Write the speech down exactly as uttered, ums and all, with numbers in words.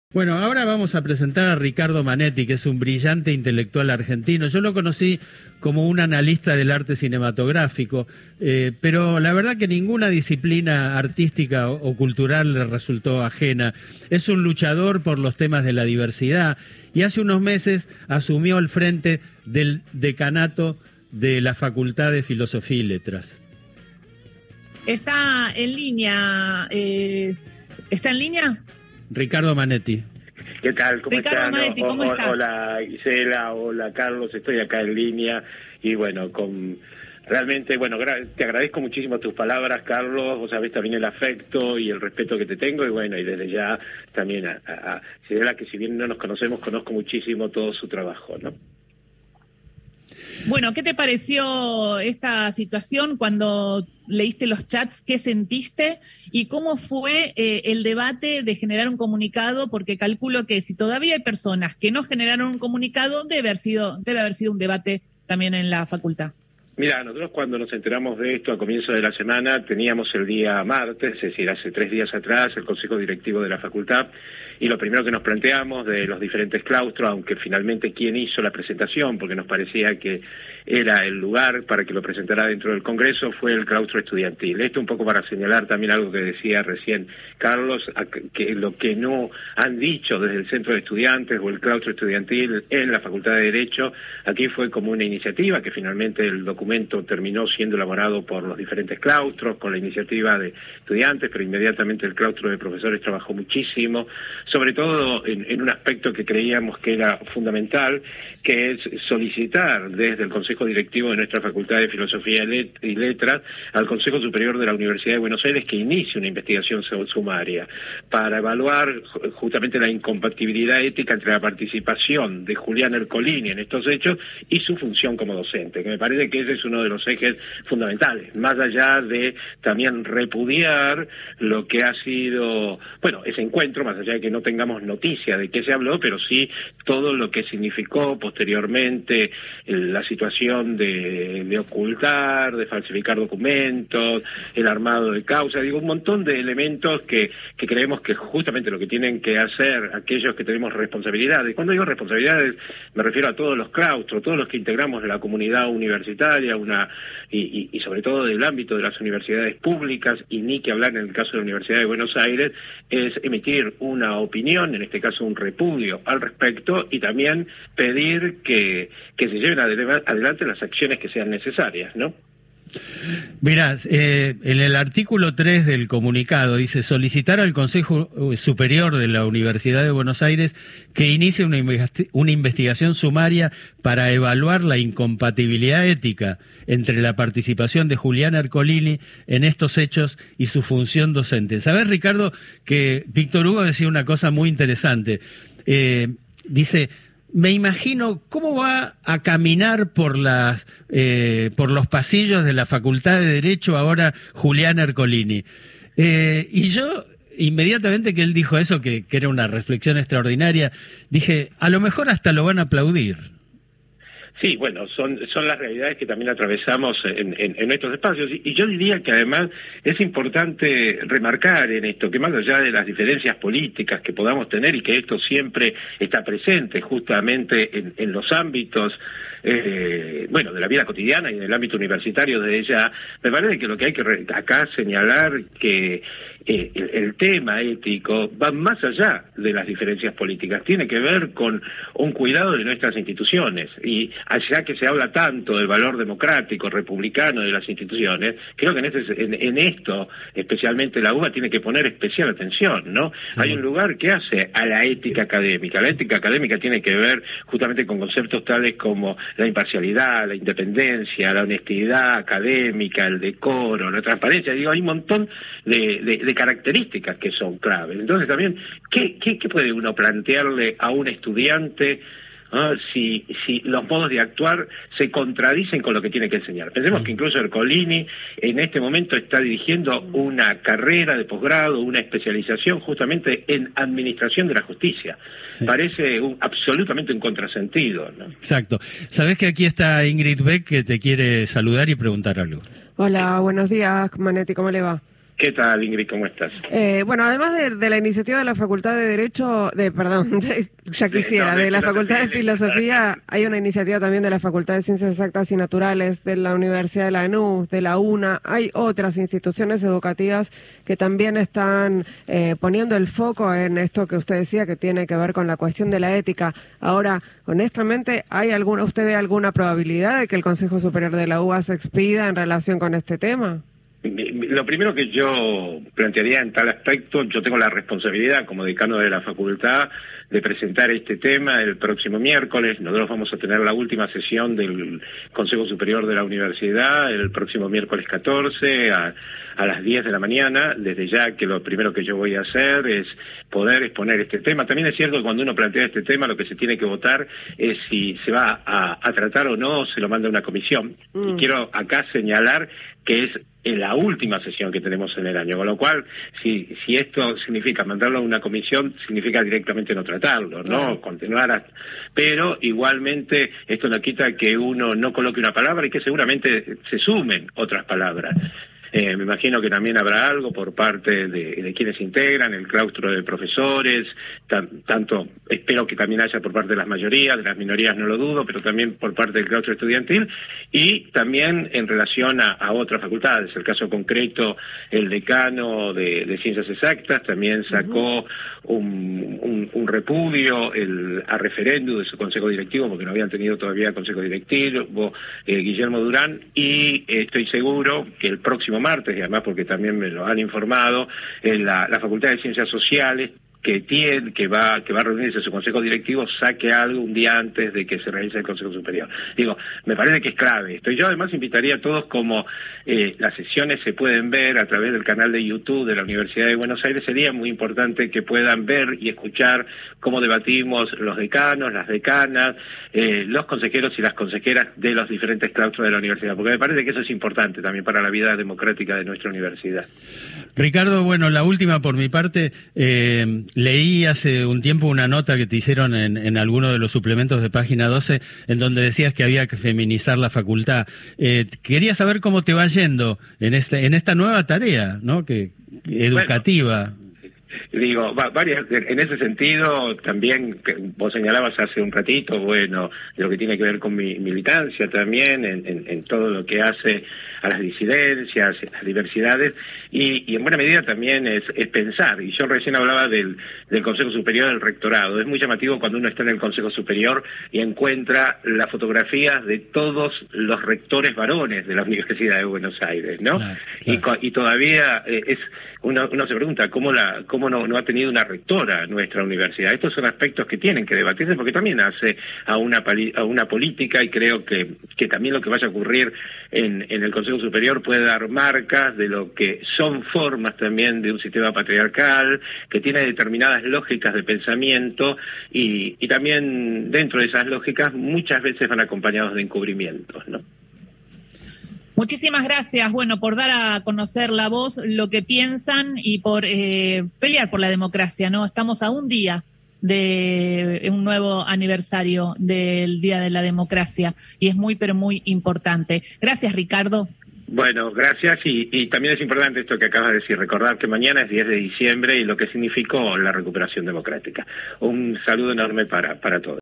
Bueno, ahora vamos a presentar a Ricardo Manetti, que es un brillante intelectual argentino. Yo lo conocí como un analista del arte cinematográfico, eh, pero la verdad que ninguna disciplina artística o, o cultural le resultó ajena. Es un luchador por los temas de la diversidad y hace unos meses asumió al frente del decanato de la Facultad de Filosofía y Letras. Está en línea. Eh, ¿Está en línea? Ricardo Manetti. ¿Qué tal? ¿Cómo Ricardo están? Manetti, ¿cómo o, estás? Hola Gisela, hola Carlos, estoy acá en línea y bueno, con realmente, bueno, te agradezco muchísimo tus palabras, Carlos, vos sabés también el afecto y el respeto que te tengo y bueno, y desde ya también a, a, a Gisela, que si bien no nos conocemos, conozco muchísimo todo su trabajo, ¿no? Bueno, ¿qué te pareció esta situación cuando leíste los chats? ¿Qué sentiste? ¿Y cómo fue eh, el debate de generar un comunicado? Porque calculo que si todavía hay personas que no generaron un comunicado, debe haber sido, debe haber sido un debate también en la facultad. Mira, nosotros cuando nos enteramos de esto a comienzo de la semana, teníamos el día martes, es decir, hace tres días atrás, el Consejo Directivo de la Facultad, y lo primero que nos planteamos de los diferentes claustros, aunque finalmente quién hizo la presentación, porque nos parecía que era el lugar para que lo presentara dentro del Congreso, fue el claustro estudiantil. Esto un poco para señalar también algo que decía recién Carlos, que lo que no han dicho desde el Centro de Estudiantes o el claustro estudiantil en la Facultad de Derecho, aquí fue como una iniciativa que finalmente el documento terminó siendo elaborado por los diferentes claustros, con la iniciativa de estudiantes, pero inmediatamente el claustro de profesores trabajó muchísimo, sobre todo en, en un aspecto que creíamos que era fundamental, que es solicitar desde el Consejo Directivo de nuestra Facultad de Filosofía y Letras al Consejo Superior de la Universidad de Buenos Aires que inicie una investigación sumaria para evaluar justamente la incompatibilidad ética entre la participación de Julián Ercolini en estos hechos y su función como docente, que me parece que ese es uno de los ejes fundamentales, más allá de también repudiar lo que ha sido, bueno, ese encuentro, más allá de que no tengamos noticia de qué se habló, pero sí todo lo que significó posteriormente la situación de, de ocultar, de falsificar documentos, el armado de causa, digo, un montón de elementos que, que creemos que justamente lo que tienen que hacer aquellos que tenemos responsabilidades. Cuando digo responsabilidades me refiero a todos los claustros, todos los que integramos la comunidad universitaria, una y, y, y sobre todo del ámbito de las universidades públicas, y ni que hablar en el caso de la Universidad de Buenos Aires, es emitir una opinión, en este caso un repudio al respecto, y también pedir que, que se lleven adelante las acciones que sean necesarias, ¿no? Mirá, eh, en el artículo tres del comunicado dice solicitar al Consejo Superior de la Universidad de Buenos Aires que inicie una, investi una investigación sumaria para evaluar la incompatibilidad ética entre la participación de Julián Ercolini en estos hechos y su función docente. ¿Sabés, Ricardo, que Víctor Hugo decía una cosa muy interesante? Eh, dice... Me imagino cómo va a caminar por las eh, por los pasillos de la Facultad de Derecho ahora Julián Ercolini. Eh, y yo, inmediatamente que él dijo eso, que, que era una reflexión extraordinaria, dije, a lo mejor hasta lo van a aplaudir. Sí, bueno, son son las realidades que también atravesamos en, en, en estos espacios. Y, y yo diría que además es importante remarcar en esto, que más allá de las diferencias políticas que podamos tener y que esto siempre está presente justamente en, en los ámbitos, eh, bueno, de la vida cotidiana y en el ámbito universitario de ella, me parece que lo que hay que re acá señalar que eh, el, el tema ético va más allá de las diferencias políticas, tiene que ver con un cuidado de nuestras instituciones, y allá que se habla tanto del valor democrático, republicano de las instituciones, creo que en, este, en, en esto, especialmente la U B A, tiene que poner especial atención, ¿no? Sí. Hay un lugar que hace a la ética académica. La ética académica tiene que ver justamente con conceptos tales como la imparcialidad, la independencia, la honestidad académica, el decoro, la transparencia. Digo, hay un montón de, de, de características que son claves. Entonces también, ¿qué, qué, qué puede uno plantearle a un estudiante ¿no? si, si los modos de actuar se contradicen con lo que tiene que enseñar? Pensemos que incluso Ercolini en este momento está dirigiendo una carrera de posgrado, una especialización justamente en administración de la justicia. Sí. Parece un, absolutamente un contrasentido, ¿no? Exacto. Sabés que aquí está Ingrid Beck, que te quiere saludar y preguntar algo. Hola, buenos días, Manetti, ¿cómo le va? ¿Qué tal, Ingrid? ¿Cómo estás? Eh, bueno, además de, de la iniciativa de la Facultad de Derecho, de perdón, de, ya quisiera, de la Facultad de Filosofía, hay una iniciativa también de la Facultad de Ciencias Exactas y Naturales, de la Universidad de Lanús, de la UNA. Hay otras instituciones educativas que también están eh, poniendo el foco en esto que usted decía, que tiene que ver con la cuestión de la ética. Ahora, honestamente, ¿hay alguna, usted ve alguna probabilidad de que el Consejo Superior de la U B A se expida en relación con este tema? Lo primero que yo plantearía en tal aspecto, yo tengo la responsabilidad como decano de la facultad de presentar este tema el próximo miércoles. Nosotros vamos a tener la última sesión del Consejo Superior de la Universidad el próximo miércoles catorce a, a las diez de la mañana. Desde ya que lo primero que yo voy a hacer es poder exponer este tema. También es cierto que cuando uno plantea este tema lo que se tiene que votar es si se va a, a tratar o no, se lo manda a una comisión. Mm. Y quiero acá señalar que es en la última sesión que tenemos en el año, con lo cual, si si esto significa mandarlo a una comisión, significa directamente no tratarlo, ¿no? Claro. Continuar hasta... Pero igualmente esto no quita que uno no coloque una palabra y que seguramente se sumen otras palabras. Eh, me imagino que también habrá algo por parte de, de quienes integran el claustro de profesores, tan, tanto espero que también haya por parte de las mayorías, de las minorías no lo dudo, pero también por parte del claustro estudiantil y también en relación a, a otras facultades. El caso concreto, el decano de, de Ciencias Exactas también sacó uh-huh. un, un, un repudio el, a referéndum de su consejo directivo, porque no habían tenido todavía consejo directivo, eh, Guillermo Durán, y eh, estoy seguro que el próximo martes, y además porque también me lo han informado, en la, la Facultad de Ciencias Sociales, que tiene, que va, que va a reunirse su consejo directivo, saque algo un día antes de que se realice el Consejo Superior. Digo, me parece que es clave esto. Y yo además invitaría a todos, como eh, las sesiones se pueden ver a través del canal de YouTube de la Universidad de Buenos Aires, sería muy importante que puedan ver y escuchar cómo debatimos los decanos, las decanas, eh, los consejeros y las consejeras de los diferentes claustros de la universidad, porque me parece que eso es importante también para la vida democrática de nuestra universidad. Ricardo, bueno, la última por mi parte, eh, leí hace un tiempo una nota que te hicieron en, en alguno de los suplementos de Página doce, en donde decías que había que feminizar la facultad. Eh, quería saber cómo te va yendo en este, en esta nueva tarea, ¿no? Que educativa. Bueno. Digo, va, varias, en ese sentido, también, que vos señalabas hace un ratito, bueno, de lo que tiene que ver con mi militancia también, en, en, en todo lo que hace a las disidencias, a las diversidades, y, y en buena medida también es, es pensar, y yo recién hablaba del, del Consejo Superior del Rectorado. Es muy llamativo cuando uno está en el Consejo Superior y encuentra las fotografías de todos los rectores varones de la Universidad de Buenos Aires, ¿no? Claro, claro. Y, y todavía eh, es uno, uno se pregunta cómo la cómo no, no ha tenido una rectora nuestra universidad. Estos son aspectos que tienen que debatirse porque también hace a una a una política, y creo que, que también lo que vaya a ocurrir en, en el Consejo Superior puede dar marcas de lo que son formas también de un sistema patriarcal, que tiene determinadas lógicas de pensamiento y, y también dentro de esas lógicas muchas veces van acompañados de encubrimientos, ¿no? Muchísimas gracias, bueno, por dar a conocer la voz, lo que piensan y por eh, pelear por la democracia, ¿no? Estamos a un día de un nuevo aniversario del Día de la Democracia y es muy, pero muy importante. Gracias, Ricardo. Bueno, gracias, y, y también es importante esto que acabas de decir, recordar que mañana es diez de diciembre y lo que significó la recuperación democrática. Un saludo enorme para, para todos.